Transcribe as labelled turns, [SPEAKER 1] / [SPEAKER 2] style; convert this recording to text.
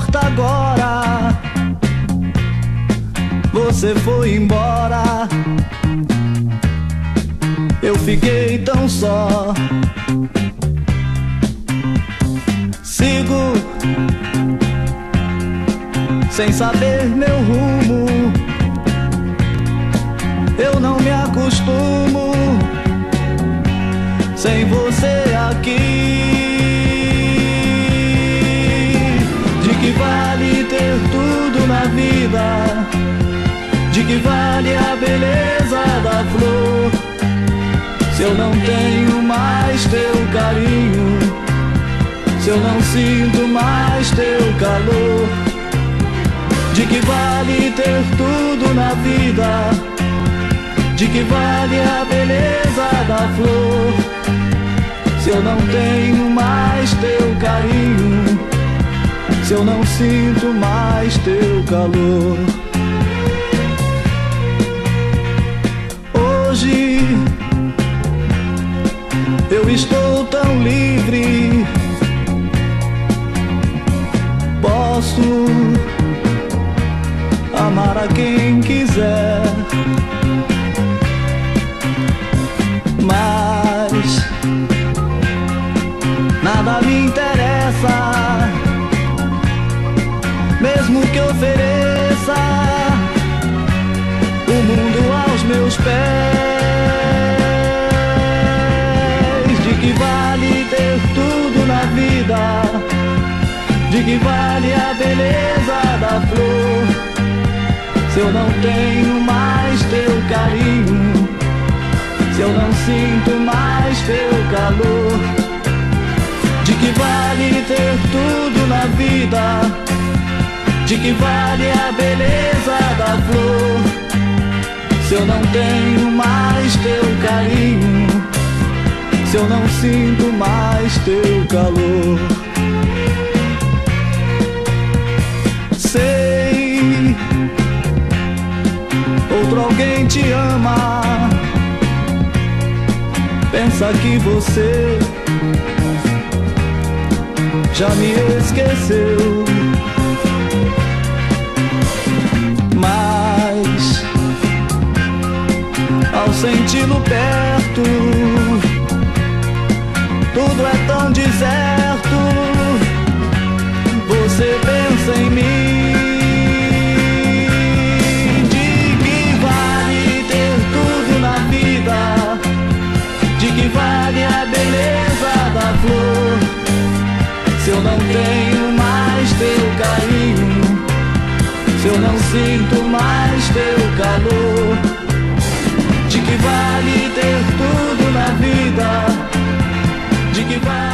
[SPEAKER 1] importa agora? Você foi embora, eu fiquei tão só. Sigo sem saber meu rumo, eu não me acostumo sem você aqui. De que vale ter tudo na vida? De que vale a beleza da flor, se eu não tenho mais teu carinho, se eu não sinto mais teu calor? De que vale ter tudo na vida? De que vale a beleza da flor, se eu não tenho mais teu carinho, se eu não sinto mais teu calor? Hoje eu estou tão livre, posso amar a quem quiser, mas nada me interessa, mesmo que ofereça o mundo aos meus pés. De que vale ter tudo na vida? De que vale a beleza da flor, se eu não tenho mais teu carinho, se eu não sinto mais teu calor? De que vale ter tudo na vida? De que vale a beleza da flor, se eu não tenho mais teu carinho, se eu não sinto mais teu calor? Sei, outro alguém te ama, pensa que você já me esqueceu, mas ao senti-lo perto, tudo é tão deserto. Você pensa em mim. De que vale ter tudo na vida? De que vale a beleza da flor, se eu não tenho mais teu carinho, se eu não sinto mais teu calor? De que vale ter tudo na vida? De que vale